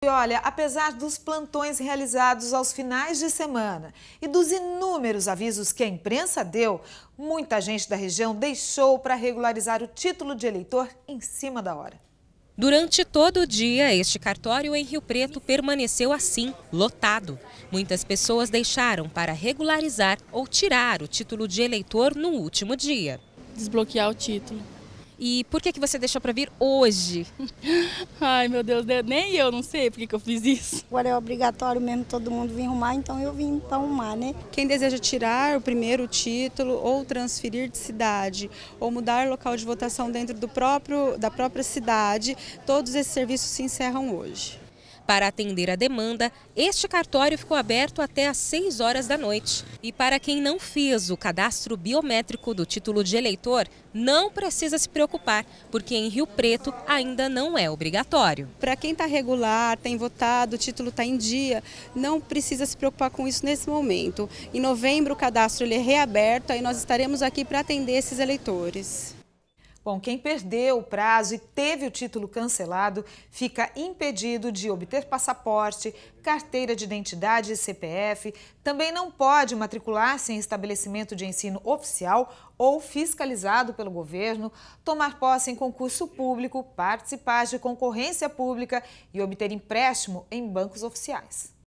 E olha, apesar dos plantões realizados aos finais de semana e dos inúmeros avisos que a imprensa deu, muita gente da região deixou para regularizar o título de eleitor em cima da hora. Durante todo o dia, este cartório em Rio Preto permaneceu assim, lotado. Muitas pessoas deixaram para regularizar ou tirar o título de eleitor no último dia. Desbloquear o título. E por que você deixou para vir hoje? Ai, meu Deus, nem eu não sei por que eu fiz isso. Agora é obrigatório mesmo todo mundo vir arrumar, então eu vim para arrumar, né? Quem deseja tirar o primeiro título ou transferir de cidade ou mudar local de votação dentro da própria cidade, todos esses serviços se encerram hoje. Para atender a demanda, este cartório ficou aberto até às 6 horas da noite. E para quem não fez o cadastro biométrico do título de eleitor, não precisa se preocupar, porque em Rio Preto ainda não é obrigatório. Para quem está regular, tem votado, o título está em dia, não precisa se preocupar com isso nesse momento. Em novembro o cadastro ele é reaberto, aí nós estaremos aqui para atender esses eleitores. Bom, quem perdeu o prazo e teve o título cancelado fica impedido de obter passaporte, carteira de identidade e CPF, também não pode matricular-se em estabelecimento de ensino oficial ou fiscalizado pelo governo, tomar posse em concurso público, participar de concorrência pública e obter empréstimo em bancos oficiais.